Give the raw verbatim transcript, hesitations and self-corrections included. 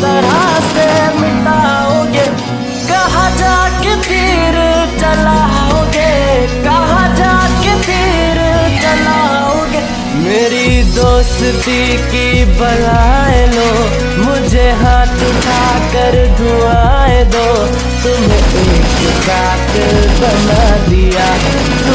तरह से मिटाओगे? कहाँ जाके तीर चलाओगे? कहाँ जाके तीर चलाओगे? मेरी दोस्ती की बलाए लो, मुझे हाथ उठाकर दुआएं दो। तुम्हें एक कातिल बना दिया,